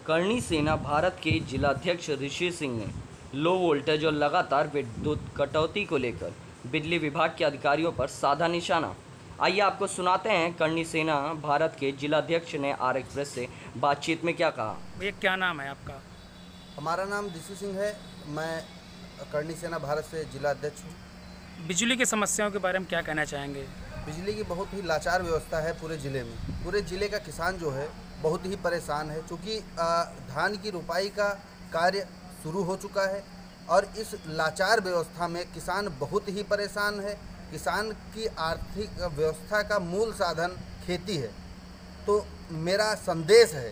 करणी सेना भारत के जिलाध्यक्ष ऋषि सिंह ने लो वोल्टेज और लगातार विद्युत कटौती को लेकर बिजली विभाग के अधिकारियों पर साधा निशाना। आइए आपको सुनाते हैं करणी सेना भारत के जिलाध्यक्ष ने आर एक्सप्रेस से बातचीत में क्या कहा। ये क्या नाम है आपका? हमारा नाम ऋषि सिंह है। मैं करणी सेना भारत से जिला अध्यक्ष हूँ। बिजली की समस्याओं के बारे में क्या कहना चाहेंगे? बिजली की बहुत ही लाचार व्यवस्था है पूरे ज़िले में। पूरे ज़िले का किसान जो है बहुत ही परेशान है, क्योंकि धान की रुपाई का कार्य शुरू हो चुका है और इस लाचार व्यवस्था में किसान बहुत ही परेशान है। किसान की आर्थिक व्यवस्था का मूल साधन खेती है। तो मेरा संदेश है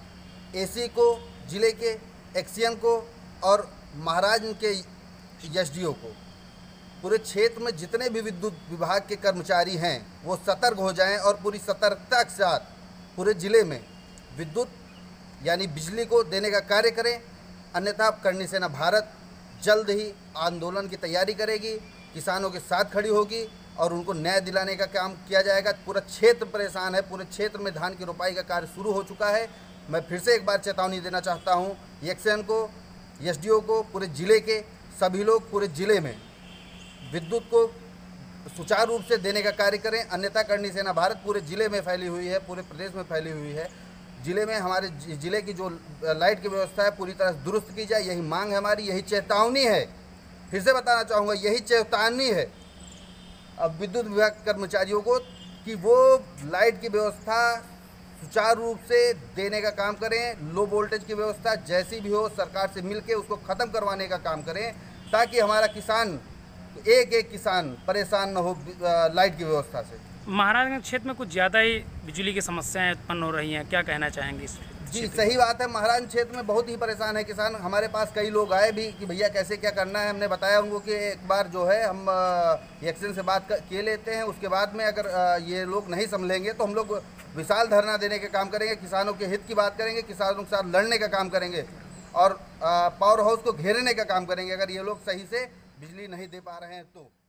एसी को, ज़िले के एक्सियन को और महाराज के एसडीओ को, पूरे क्षेत्र में जितने भी विद्युत विभाग के कर्मचारी हैं वो सतर्क हो जाएं और पूरी सतर्कता के साथ पूरे ज़िले में विद्युत यानी बिजली को देने का कार्य करें। अन्यथा करणी सेना भारत जल्द ही आंदोलन की तैयारी करेगी, किसानों के साथ खड़ी होगी और उनको न्याय दिलाने का काम किया जाएगा। पूरा क्षेत्र परेशान है, पूरे क्षेत्र में धान की रुपाई का कार्य शुरू हो चुका है। मैं फिर से एक बार चेतावनी देना चाहता हूँ एक्सएन को, एसडीओ को, पूरे ज़िले के सभी लोग पूरे ज़िले में विद्युत को सुचारू रूप से देने का कार्य करें। अन्यथा करणी सेना भारत पूरे ज़िले में फैली हुई है, पूरे प्रदेश में फैली हुई है। ज़िले में हमारे ज़िले की जो लाइट की व्यवस्था है पूरी तरह से दुरुस्त की जाए, यही मांग है हमारी, यही चेतावनी है। फिर से बताना चाहूँगा, यही चेतावनी है अब विद्युत विभाग कर्मचारियों को कि वो लाइट की व्यवस्था सुचारू रूप से देने का काम करें। लो वोल्टेज की व्यवस्था जैसी भी हो सरकार से मिलके उसको ख़त्म करवाने का काम करें, ताकि हमारा किसान एक किसान परेशान न हो लाइट की व्यवस्था से। महाराजगंज क्षेत्र में कुछ ज़्यादा ही बिजली की समस्याएं उत्पन्न हो रही हैं, क्या कहना चाहेंगे इस? जी सही बात है, महाराजगंज क्षेत्र में बहुत ही परेशान है किसान। हमारे पास कई लोग आए भी कि भैया कैसे क्या करना है। हमने बताया उनको कि एक बार जो है हम एक्शन से बात किए लेते हैं, उसके बाद में अगर ये लोग नहीं संभलेंगे तो हम लोग विशाल धरना देने का काम करेंगे, किसानों के हित की बात करेंगे, किसानों के साथ लड़ने का काम करेंगे और पावर हाउस को घेरने का काम करेंगे अगर ये लोग सही से बिजली नहीं दे पा रहे हैं तो।